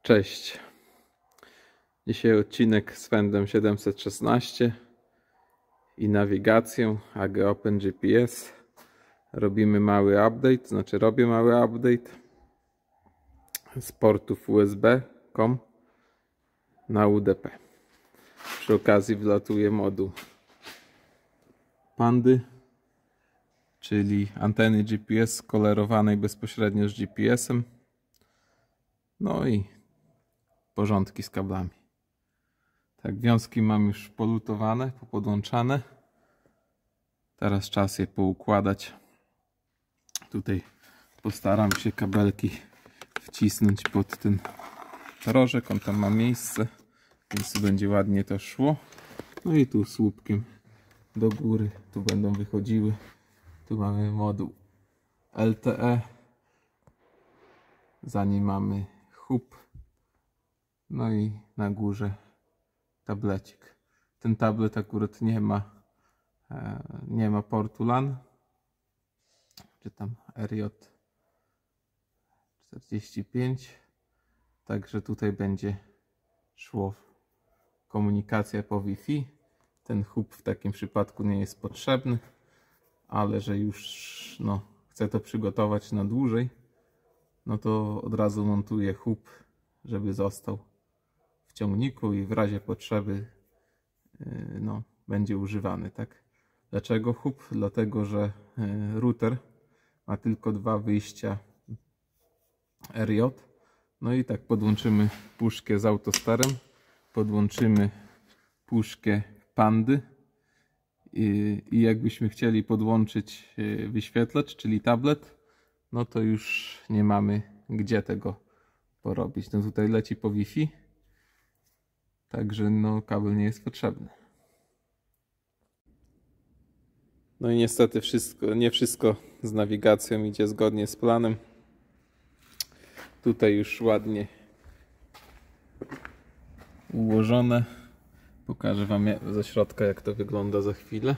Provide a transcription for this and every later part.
Cześć. Dzisiaj odcinek z Fendem 716 i nawigacją AG Open GPS. Robimy mały update, znaczy robię mały update z portów USB.com na UDP. Przy okazji wlatuje moduł Pandy, czyli anteny GPS skolerowanej bezpośrednio z GPS-em. No i porządki z kablami. Tak, wiązki mam już polutowane, popodłączane. Teraz czas je poukładać. Tutaj postaram się kabelki wcisnąć pod ten rożek. On tam ma miejsce, więc tu będzie ładnie to szło. No i tu słupkiem do góry. Tu będą wychodziły. Tu mamy moduł LTE. Za nim mamy hub. No i na górze tablecik. Ten tablet akurat nie ma portu LAN, czy tam RJ45, także tutaj będzie szło komunikacja po Wi-Fi. Ten hub w takim przypadku nie jest potrzebny, ale że już chcę to przygotować na dłużej, no to od razu montuję hub, żeby został w ciągniku i w razie potrzeby będzie używany, tak? Dlaczego hub? Dlatego, że router ma tylko dwa wyjścia RJ. No i tak podłączymy puszkę z autostarem, podłączymy puszkę Pandy i jakbyśmy chcieli podłączyć wyświetlacz, czyli tablet, no to już nie mamy gdzie tego porobić. No tutaj leci po Wi-Fi, także kabel nie jest potrzebny. No i niestety nie wszystko z nawigacją idzie zgodnie z planem. Tutaj już ładnie ułożone. Pokażę Wam ze środka, jak to wygląda za chwilę.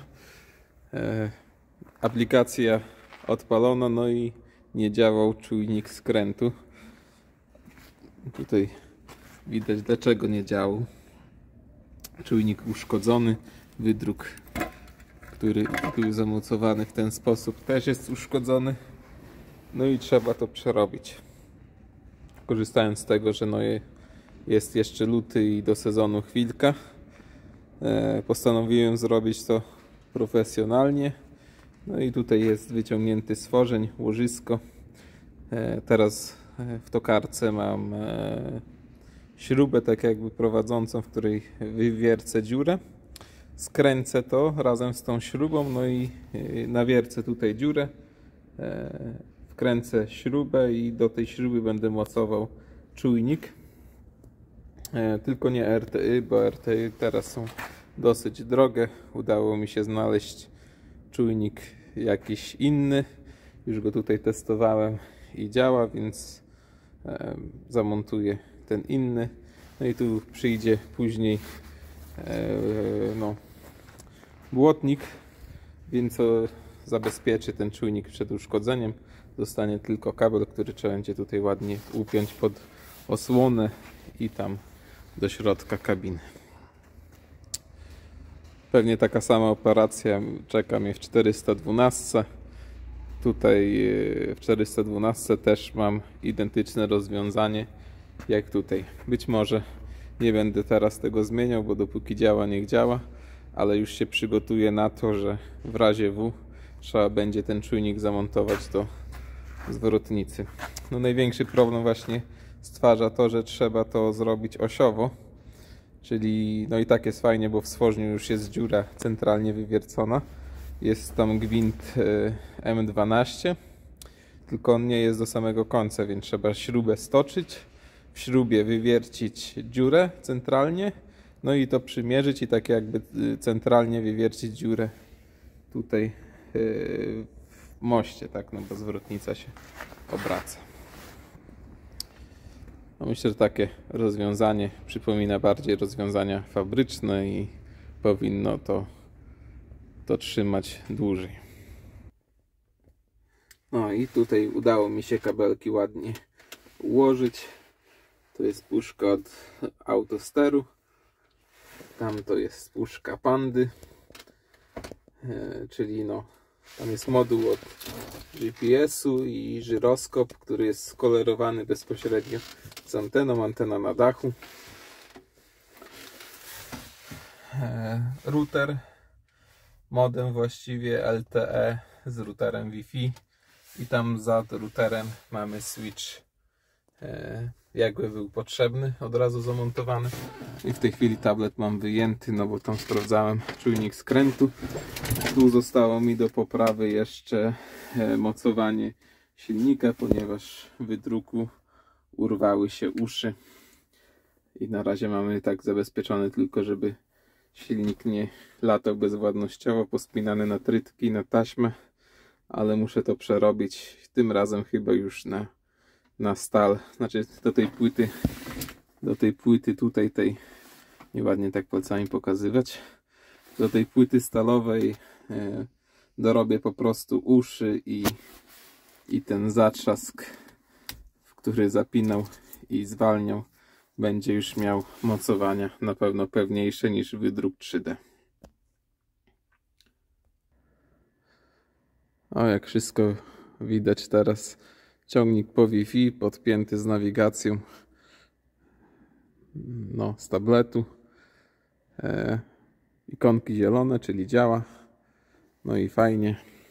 Aplikacja odpalona, no i nie działał czujnik skrętu. Tutaj widać, dlaczego nie działał. Czujnik uszkodzony, wydruk, który był zamocowany w ten sposób, też jest uszkodzony. No i trzeba to przerobić. Korzystając z tego, że jest jeszcze luty i do sezonu chwilka, postanowiłem zrobić to profesjonalnie. No i tutaj jest wyciągnięty stworzeń, łożysko. Teraz w tokarce mam śrubę tak jakby prowadzącą, w której wywiercę dziurę. Skręcę to razem z tą śrubą, no i nawiercę tutaj dziurę. Wkręcę śrubę i do tej śruby będę mocował czujnik. Tylko nie RTY, bo RTY teraz są dosyć drogie. Udało mi się znaleźć czujnik jakiś inny. Już go tutaj testowałem i działa, więc zamontuję ten inny. No i tu przyjdzie później błotnik, więc zabezpieczy ten czujnik przed uszkodzeniem. Zostanie tylko kabel, który trzeba będzie tutaj ładnie upiąć pod osłonę i tam do środka kabiny. Pewnie taka sama operacja czeka mnie w 412. Tutaj w 412 też mam identyczne rozwiązanie jak tutaj. Być może nie będę teraz tego zmieniał, bo dopóki działa, niech działa, ale już się przygotuję na to, że w razie W trzeba będzie ten czujnik zamontować do zwrotnicy. Największy problem właśnie stwarza to, że trzeba to zrobić osiowo, czyli i tak jest fajnie, bo w stworzniu już jest dziura centralnie wywiercona. Jest tam gwint M12, tylko on nie jest do samego końca, więc trzeba śrubę stoczyć, w śrubie wywiercić dziurę centralnie, no i to przymierzyć i tak jakby centralnie wywiercić dziurę tutaj w moście, tak, bo zwrotnica się obraca. Myślę, że takie rozwiązanie przypomina bardziej rozwiązania fabryczne i powinno to trzymać dłużej. No i tutaj udało mi się kabelki ładnie ułożyć. To jest puszka od autosteru. Tam to jest puszka Pandy. Czyli no, tam jest moduł od GPS-u i żyroskop, który jest skolerowany bezpośrednio z anteną. Antena na dachu. Router. Modem właściwie LTE z routerem Wi-Fi. I tam za routerem mamy switch, jakby był potrzebny, od razu zamontowany. I w tej chwili tablet mam wyjęty, no bo tam sprawdzałem czujnik skrętu. Tu zostało mi do poprawy jeszcze mocowanie silnika, ponieważ w wydruku urwały się uszy. I na razie mamy tak zabezpieczone tylko, żeby silnik nie latał bezwładnościowo, pospinany na trytki, na taśmę. Ale muszę to przerobić, tym razem chyba już na stal, znaczy do tej płyty tutaj, tej, nieładnie tak palcami pokazywać, do tej płyty stalowej dorobię po prostu uszy i ten zatrzask, w który zapinał i zwalniał, będzie już miał mocowania na pewno pewniejsze niż wydruk 3D. O, jak wszystko widać teraz. Ciągnik po Wi-Fi, podpięty z nawigacją, no, z tabletu. Ikonki zielone, czyli działa. No i fajnie.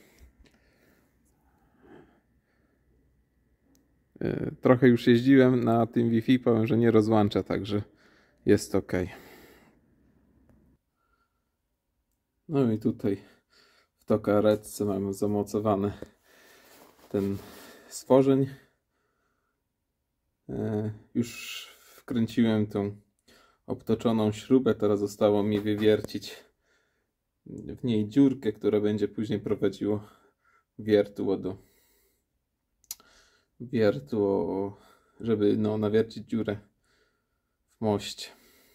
Trochę już jeździłem na tym Wi-Fi, powiem, że nie rozłącza, także jest ok. No i tutaj w tokaretce mamy zamocowany ten stworzeń. Już wkręciłem tą obtoczoną śrubę, teraz zostało mi wywiercić w niej dziurkę, która będzie później prowadziło wiertło, żeby no, nawiercić dziurę w moście.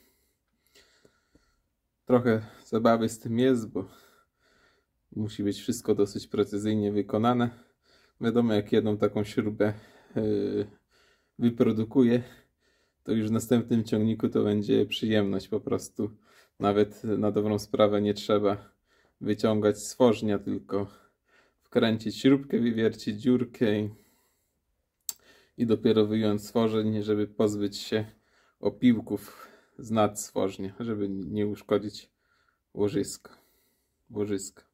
Trochę zabawy z tym jest, bo musi być wszystko dosyć precyzyjnie wykonane. Wiadomo, jak jedną taką śrubę wyprodukuję, to już w następnym ciągniku to będzie przyjemność po prostu. Nawet na dobrą sprawę nie trzeba wyciągać stworznia, tylko wkręcić śrubkę, wywiercić dziurkę i dopiero wyjąć stworzeń, żeby pozbyć się opiłków z nad stworznia, żeby nie uszkodzić łożyska.